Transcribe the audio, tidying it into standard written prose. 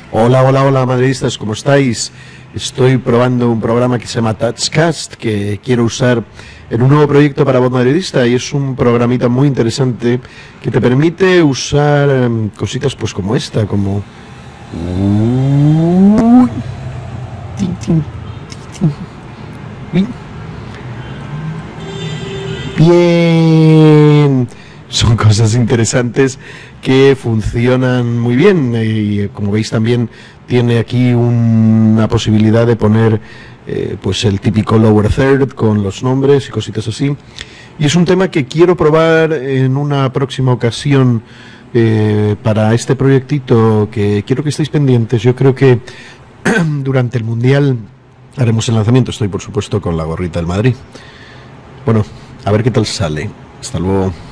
Hola, hola, hola, madridistas, ¿cómo estáis? Estoy probando un programa que se llama Touchcast, que quiero usar en un nuevo proyecto para Voz Madridista, y es un programita muy interesante que te permite usar cositas pues como esta, como... Tin, tin, tin, tin. Bien, son cosas interesantes que funcionan muy bien y como veis también tiene aquí una posibilidad de poner pues el típico lower third con los nombres y cositas así, y es un tema que quiero probar en una próxima ocasión para este proyectito, que quiero que estéis pendientes. Yo creo que durante el Mundial haremos el lanzamiento. Estoy por supuesto con la gorrita del Madrid. Bueno, a ver qué tal sale. Hasta luego.